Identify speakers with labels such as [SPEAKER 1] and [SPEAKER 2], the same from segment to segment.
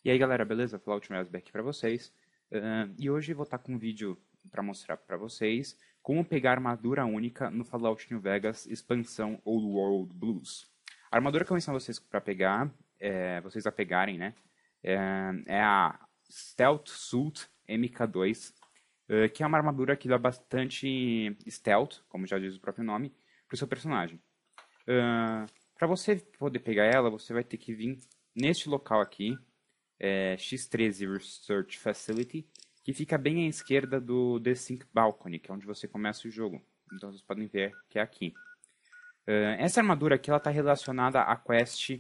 [SPEAKER 1] E aí galera, beleza? Fallout Raspberry aqui pra vocês. E hoje eu vou estar com um vídeo para mostrar pra vocês como pegar armadura única no Fallout New Vegas expansão Old World Blues. A armadura que eu vou ensinar vocês para pegar, vocês a pegarem, né? É a Stealth Suit MK2, que é uma armadura que dá bastante stealth, como já diz o próprio nome, pro seu personagem. Para você poder pegar ela, você vai ter que vir neste local aqui, X13 Research Facility, que fica bem à esquerda do The Sink Balcony, que é onde você começa o jogo. Então vocês podem ver que é aqui. Essa armadura aqui está relacionada à quest...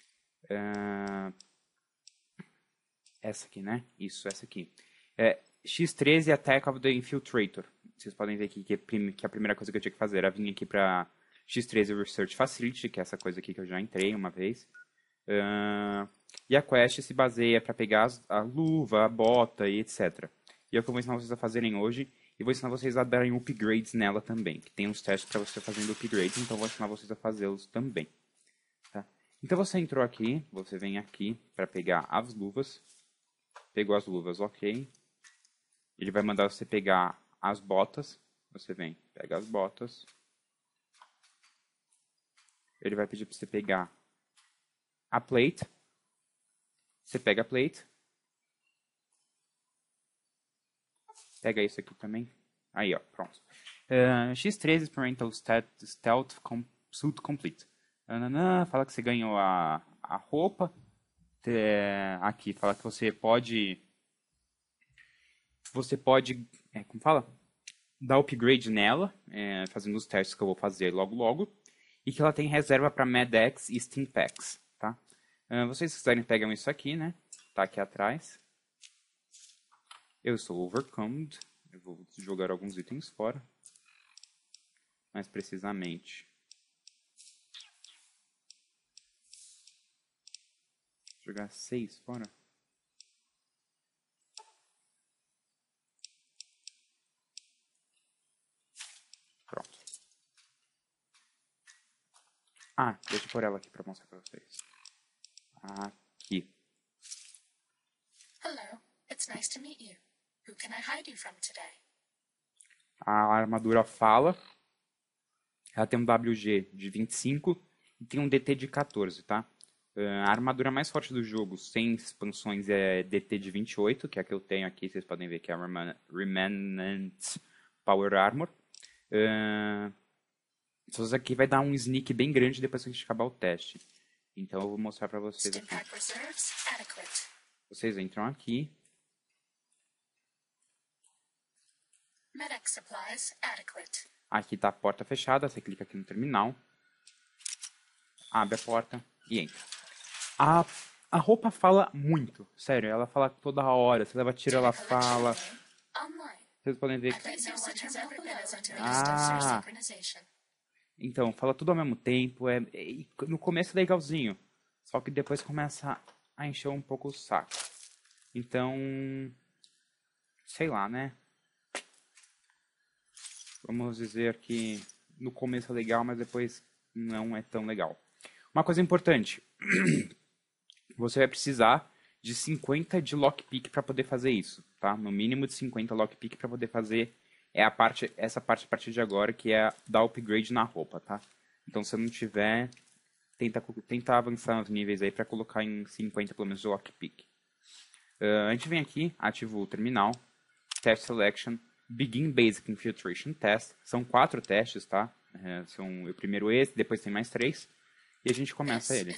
[SPEAKER 1] essa aqui, né? Isso, essa aqui. X13 Attack of the Infiltrator. Vocês podem ver aqui que a primeira coisa que eu tinha que fazer era vir aqui para X13 Research Facility, que é essa coisa aqui que eu já entrei uma vez. E a quest se baseia para pegar a luva, a bota e etc. E é o que eu vou ensinar vocês a fazerem hoje. E vou ensinar vocês a darem upgrades nela também. Que tem uns testes para você fazendo upgrades, então eu vou ensinar vocês a fazê-los também. Tá? Então você entrou aqui, você vem aqui para pegar as luvas. Pegou as luvas, ok. Ele vai mandar você pegar as botas. Você vem, pega as botas. Ele vai pedir para você pegar a plate. Você pega a plate. Pega isso aqui também. Aí, ó, pronto. X13 Experimental Stealth Suit Complete. Fala que você ganhou a roupa. Aqui, fala que você pode... como fala? Dar upgrade nela, fazendo os testes que eu vou fazer logo logo. E que ela tem reserva para Med-X e Steam Packs, tá? Vocês quiserem pegam isso aqui, né? Tá aqui atrás. Eu sou overcommed. Eu vou jogar alguns itens fora. Mais precisamente. Jogar 6 fora. Pronto. Deixa eu pôr ela aqui para mostrar para vocês. Aqui.
[SPEAKER 2] Hello, it's nice to meet you. Who can I hide you from today?
[SPEAKER 1] A armadura fala. Ela tem um WG de 25 e tem um DT de 14, tá? A armadura mais forte do jogo, sem expansões, é DT de 28, que é a que eu tenho aqui. Vocês podem ver que é a Remnant Power Armor. Isso aqui vai dar um sneak bem grande depois que a gente acabar o teste. Então eu vou mostrar pra vocês aqui. Vocês entram aqui. Aqui tá a porta fechada, você clica aqui no terminal. Abre a porta e entra. A roupa fala muito, sério, ela fala toda hora. Você leva tiro, ela fala. Vocês podem ver que... Então, fala tudo ao mesmo tempo. No começo é legalzinho. Só que depois começa a encher um pouco o saco. Então, sei lá, né? Vamos dizer que no começo é legal, mas depois não é tão legal. Uma coisa importante. Você vai precisar de 50 de lockpick para poder fazer isso, tá? No mínimo de 50 lockpick para poder fazer essa parte a partir de agora, que é dar upgrade na roupa, tá? Então, se não tiver, tenta avançar nos níveis aí para colocar em 50 pelo menos de lockpick. A gente vem aqui, ativa o terminal, Test Selection, Begin Basic Infiltration Test. São 4 testes, tá? São o primeiro esse, depois tem mais 3. E a gente começa ele.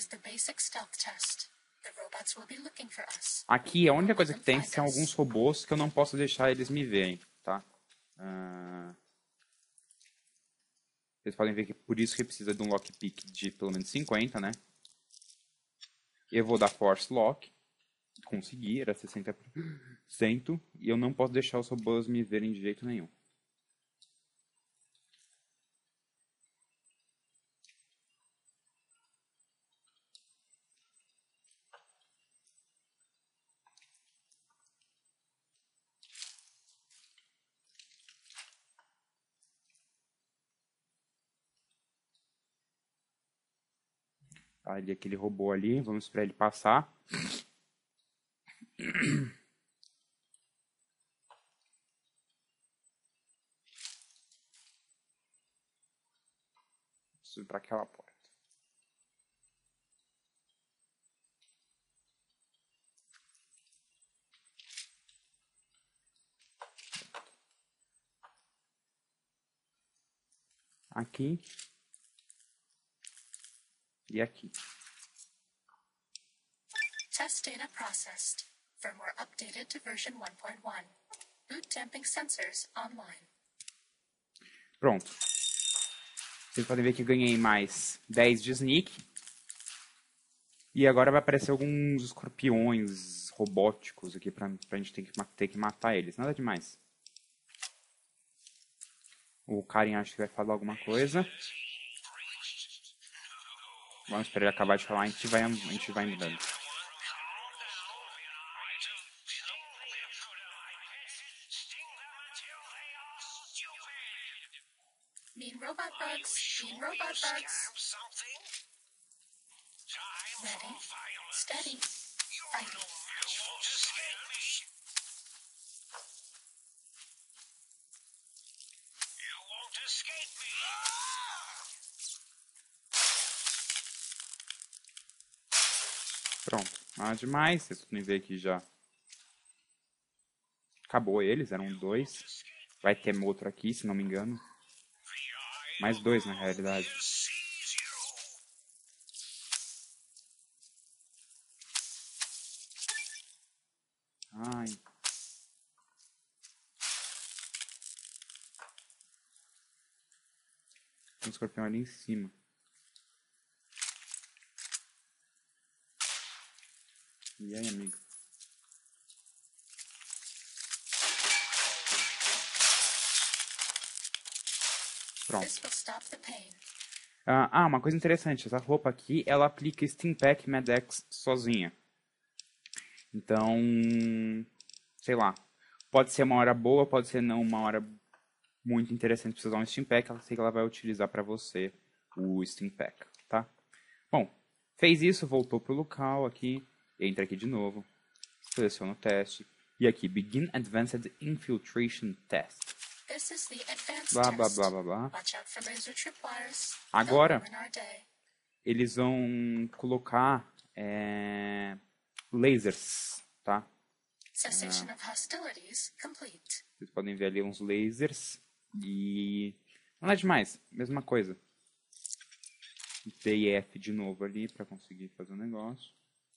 [SPEAKER 1] Aqui a única coisa que tem são alguns robôs que eu não posso deixar eles me verem, tá? Vocês podem ver que por isso que precisa de um lockpick de pelo menos 50, né? Eu vou dar Force Lock. Consegui, era 60%. E eu não posso deixar os robôs me verem de jeito nenhum. Aquele robô ali, vamos esperar ele passar. Preciso ir para aquela porta. Aqui. E aqui.
[SPEAKER 2] Test data processed. Firmware updated to version 1.1. Boot damping sensors online.
[SPEAKER 1] Pronto. Vocês podem ver que eu ganhei mais 10 de sneak. E agora vai aparecer alguns escorpiões robóticos aqui pra gente ter que matar eles. Nada demais. O Karen acho que vai falar alguma coisa. Vamos esperar ele acabar de falar, a gente vai andando.
[SPEAKER 2] Mean robot bugs. Mean robot bugs. Ready, steady, fighting.
[SPEAKER 1] Pronto, nada demais. Vocês podem ver que já acabou eles, eram 2. Vai ter outro aqui, se não me engano. Mais 2 na realidade. Ai. Tem um escorpião ali em cima. E aí, amigo? Pronto.
[SPEAKER 2] This will stop the pain.
[SPEAKER 1] Uma coisa interessante. Essa roupa aqui, ela aplica Steam Pack Med-X sozinha. Então, sei lá. Pode ser uma hora boa, pode ser não uma hora muito interessante pra você usar um Steam Pack. Ela sei que ela vai utilizar para você o Steam Pack, tá? Bom, fez isso, voltou pro local aqui. Entra aqui de novo. Seleciona o teste. E aqui, Begin Advanced Infiltration Test.
[SPEAKER 2] This is the advanced
[SPEAKER 1] Blá, blá,
[SPEAKER 2] test.
[SPEAKER 1] blá, blá, blá.
[SPEAKER 2] Watch out for laser tripwires.
[SPEAKER 1] Agora,
[SPEAKER 2] They'll ruin our day.
[SPEAKER 1] eles vão colocar lasers, tá?
[SPEAKER 2] Cessation of hostilities complete.
[SPEAKER 1] Vocês podem ver ali uns lasers e... Não é demais, mesma coisa. TF de novo ali para conseguir fazer o negócio.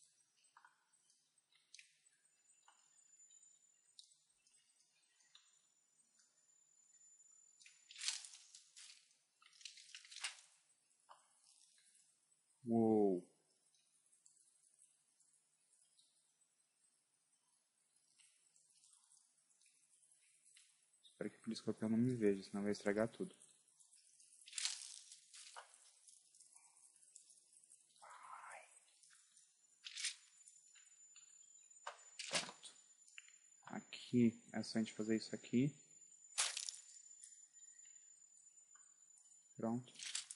[SPEAKER 1] Uou. Espero que aquele escorpião não me veja, senão vai estragar tudo. Pronto. Aqui é só a gente fazer isso aqui. Pronto.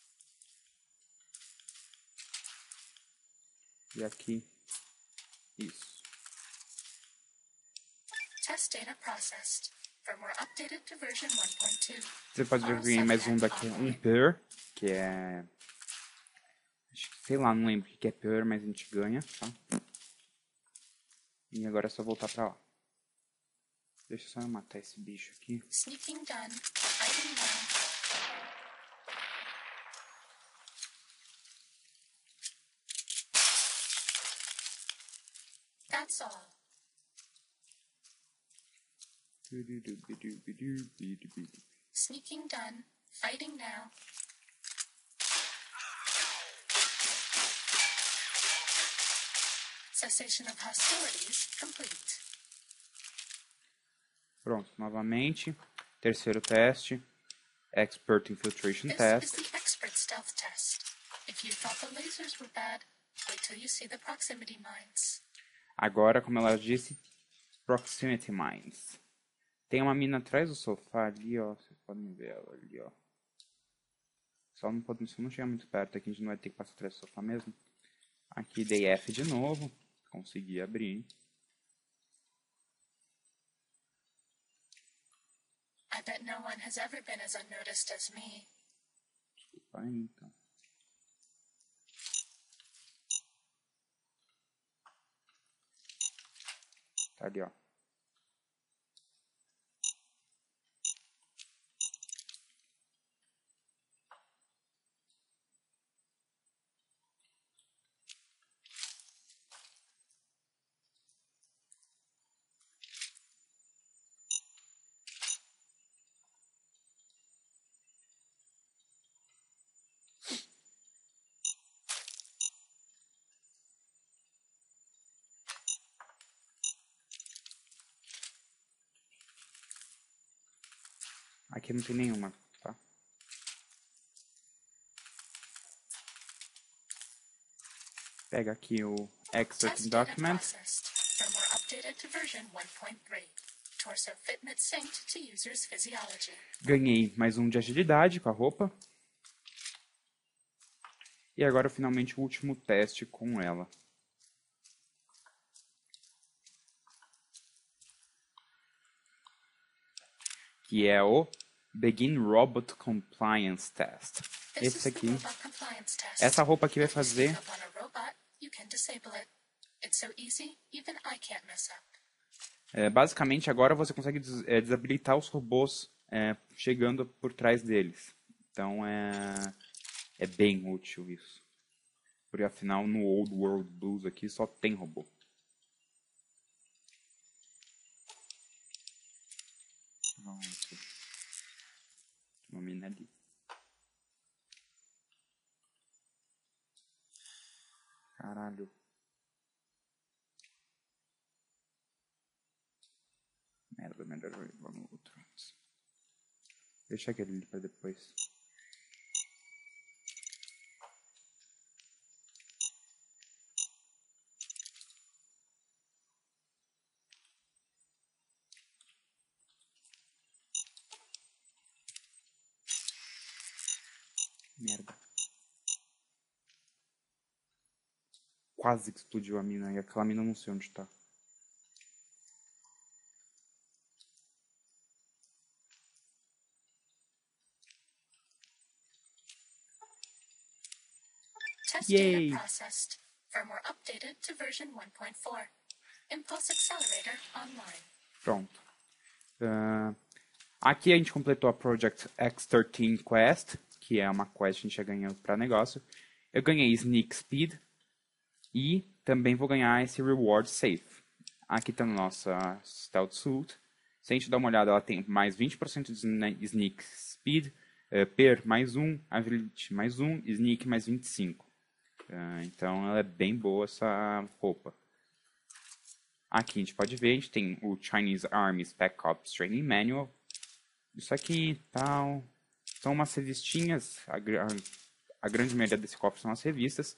[SPEAKER 1] E aqui, isso.
[SPEAKER 2] Test data processed. Firmware updated to version 1.2.
[SPEAKER 1] Você pode ver que ganhei mais um daqui, um per, que é... Acho que, sei lá, não lembro o que é per, mas a gente ganha, tá? E agora é só voltar pra lá. Deixa eu só matar esse bicho aqui.
[SPEAKER 2] Sneaking done. Fighting now. That's all. Sneaking done. Fighting now. Cessation of hostilities complete.
[SPEAKER 1] Pronto, novamente. Terceiro teste. Expert Infiltration
[SPEAKER 2] This
[SPEAKER 1] Test.
[SPEAKER 2] is the expert stealth test. If you thought the lasers were bad, wait till you see the proximity mines.
[SPEAKER 1] Agora, como ela disse, Proximity Mines. Tem uma mina atrás do sofá ali, ó. Vocês podem ver ela ali, ó. Só não chegar muito perto aqui, a gente não vai ter que passar atrás do sofá mesmo. Aqui dei F de novo. Consegui abrir.
[SPEAKER 2] I bet no one has ever been as unnoticed as me.
[SPEAKER 1] Desculpa aí, então. Tá ali, ó. Aqui não tem nenhuma, tá? Pega aqui o Extract
[SPEAKER 2] Test data
[SPEAKER 1] Document.
[SPEAKER 2] processed. Firmware updated to version 1.3. Torso fitment synced to user's physiology.
[SPEAKER 1] Ganhei mais um de agilidade com a roupa. E agora, finalmente, o último teste com ela. Que é o Begin Robot Compliance Test.
[SPEAKER 2] This
[SPEAKER 1] Esse
[SPEAKER 2] is the
[SPEAKER 1] aqui,
[SPEAKER 2] robot compliance test.
[SPEAKER 1] essa roupa aqui vai
[SPEAKER 2] If you
[SPEAKER 1] fazer...
[SPEAKER 2] sneak up on a robot, you can disable it. It's so easy, even I can't mess up.
[SPEAKER 1] basicamente, agora você consegue desabilitar os robôs chegando por trás deles. Então, é bem útil isso. Porque, afinal, no Old World Blues aqui só tem robô. Pronto. Uma mina ali. Caralho. Merda, melhor eu ir lá no outro antes. Deixa aquele ali pra depois. Merda. Quase que explodiu a mina. E aquela mina eu não sei onde tá.
[SPEAKER 2] Test
[SPEAKER 1] Yay.
[SPEAKER 2] data processed. Firmware updated to version 1.4. Impulse Accelerator online.
[SPEAKER 1] Pronto. Aqui a gente completou a Project X13 Quest, que é uma quest que a gente já ganhou para negócio. Eu ganhei Sneak Speed e também vou ganhar esse Reward Safe. Aqui está no nosso Stealth Suit. Se a gente dar uma olhada, ela tem mais 20% de Sneak Speed, Per mais 1, Agility mais 1, Sneak mais 25. Então ela é bem boa essa roupa. Aqui a gente pode ver, a gente tem o Chinese Army Spec Ops Training Manual. Isso aqui tal. São umas revistinhas. A grande maioria desse cofre são as revistas.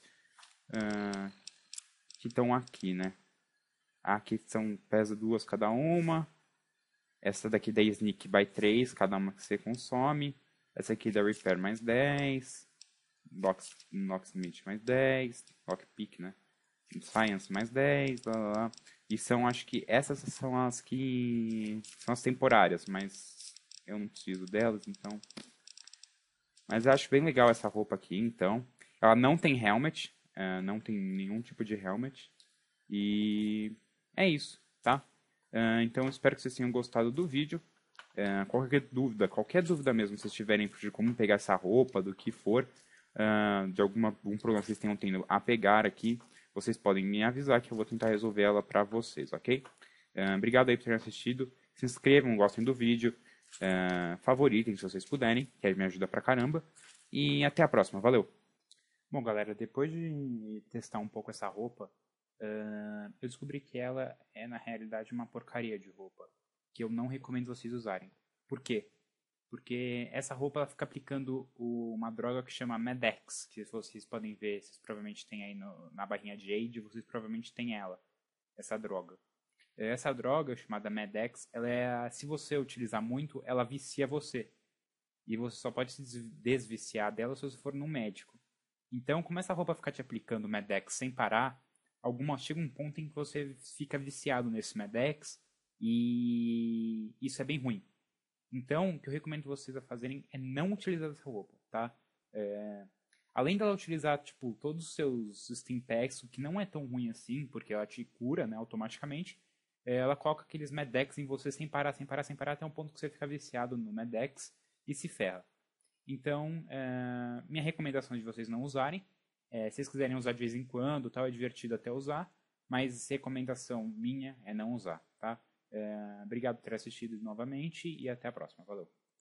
[SPEAKER 1] Que estão aqui, né? Aqui pesa 2 cada uma. Essa daqui da Sneak by 3, cada uma que você consome. Essa aqui da Repair mais 10. Locksmith mais 10. Lockpick, né? Science mais 10. Blá, blá, blá. E acho que essas são as que são as temporárias, mas eu não preciso delas, então. Mas eu acho bem legal essa roupa aqui, então. Ela não tem helmet, não tem nenhum tipo de helmet. E é isso, tá? Então eu espero que vocês tenham gostado do vídeo. Qualquer dúvida mesmo, se vocês tiverem de como pegar essa roupa, do que for, de algum problema que vocês tenham tendo a pegar aqui, vocês podem me avisar que eu vou tentar resolver ela para vocês, ok? Obrigado aí por terem assistido. Se inscrevam, gostem do vídeo, favoritem se vocês puderem, que aí me ajuda pra caramba. E até a próxima, valeu! Bom, galera, depois de testar um pouco essa roupa, eu descobri que ela é, na realidade, uma porcaria de roupa, que eu não recomendo vocês usarem. Por quê? Porque essa roupa ela fica aplicando uma droga que chama Med-X, que vocês podem ver, vocês provavelmente têm aí na barrinha de Jade, vocês provavelmente têm essa droga. Essa droga, chamada Med-X, se você utilizar muito, ela vicia você. E você só pode se desviciar dela se você for num médico. Então, como essa roupa fica te aplicando Med-X sem parar, chega um ponto em que você fica viciado nesse Med-X, e isso é bem ruim. Então, o que eu recomendo vocês a fazerem é não utilizar essa roupa, tá? Além dela utilizar, tipo, todos os seus Steam Packs, o que não é tão ruim assim, porque ela te cura, né, automaticamente, ela coloca aqueles Medex em você sem parar, até um ponto que você fica viciado no Medex e se ferra. Então, minha recomendação é de vocês não usarem. Se vocês quiserem usar de vez em quando, tal, é divertido até usar, mas recomendação minha é não usar, tá? Obrigado por ter assistido novamente e até a próxima. Valeu!